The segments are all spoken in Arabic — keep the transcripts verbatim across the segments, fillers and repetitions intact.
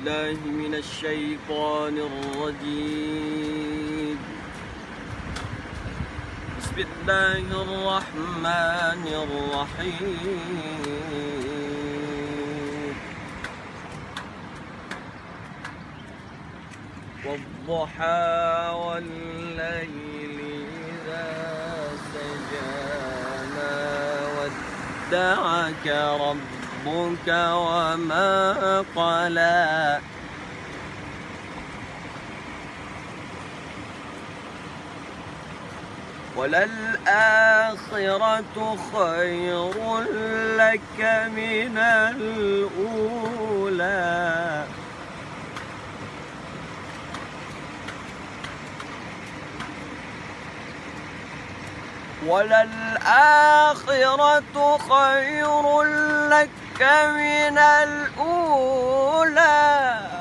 بالله من الشيطان الرجيم. بسم الله الرحمن الرحيم. والضحى والليل إذا سجى ما ودعك ربك وما قلى وللآخرة خير لك من الأولى وللآخرة خير لك من الأولى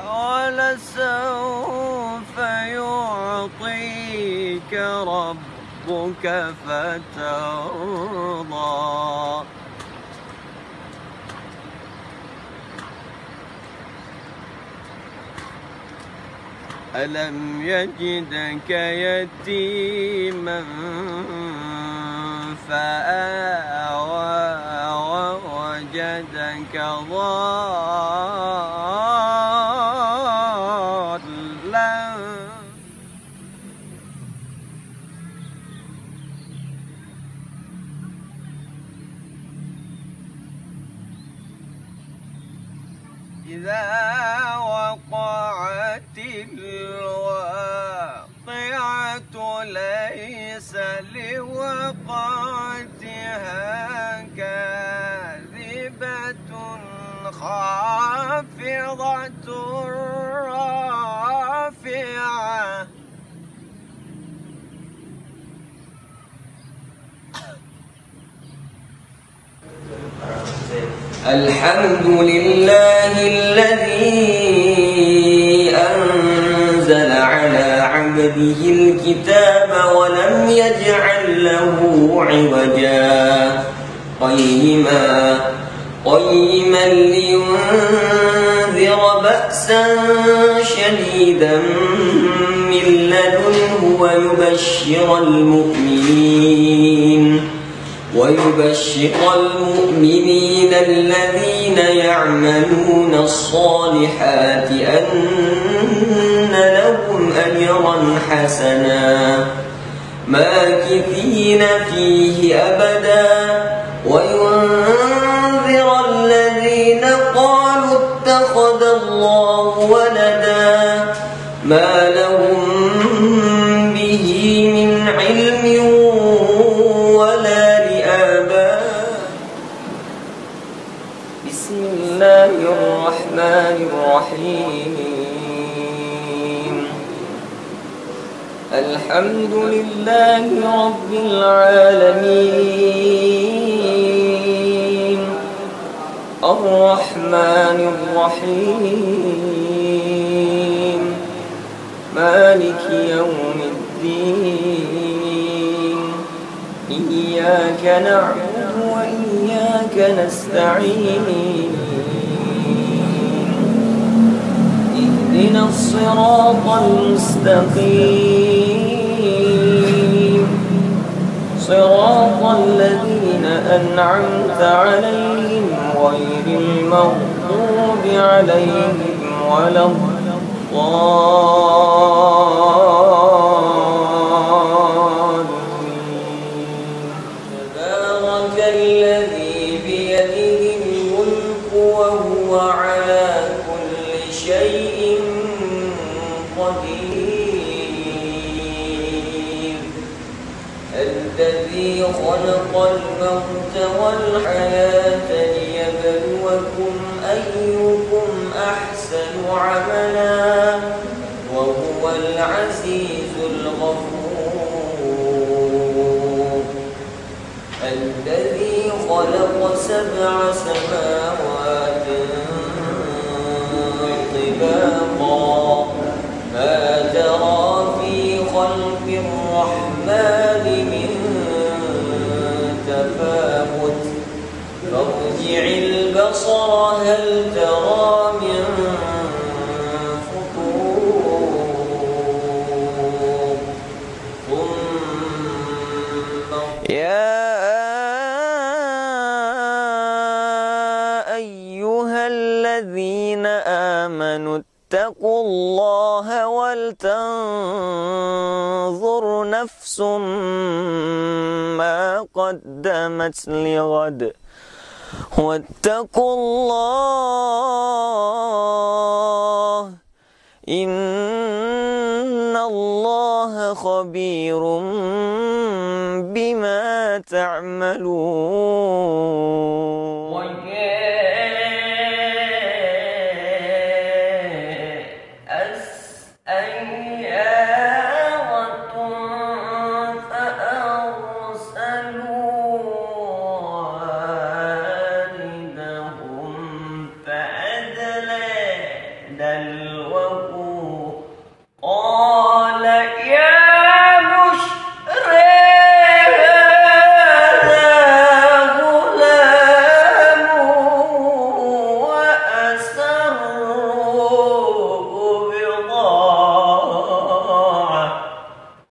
ولسوف يعطيك ربك فترضى. ألم يجدك يتيما فآوى ووجدك ضالا إذا وقعت الواقعة ليس لوقعتها كاذبة خافضة رافعة الحمد لله الذي أنزل على عبده الكتاب ولم يجعل له عوجا قيما قيما لينذر بأسا شديدا من لدنه ويبشر المؤمنين ويبشر المؤمنين الذين يعملون الصالحات أن لهم أجرا حسنا ماكثين فيه أبدا وينذر الذين قالوا اتخذ الله ولدا ما لهم به من علم ولا بسم الله الرحمن الرحيم. الحمد لله رب العالمين الرحمن الرحيم مالك يوم الدين إياك نعبد وإياك نستعين اهدنا الصراط المستقيم صراط الذين أنعمت عليهم غير المغضوب عليهم ولا الضالين. تبارك الذي بيده الملك وهو على كل شيء قدير الذي خلق الموت والحياة ليبلوكم أيكم أحسن عملا وهو العزيز الغفور الذي خلق سبع سماوات طباقا ما ترى في خلق الرحمن من تفاوت فارجع البصر هل ترى من يا أيها الذين آمنوا اتقوا الله ولتنظر نفس ما قدمت لغد واتقوا الله إن الله خبير بما تعملون.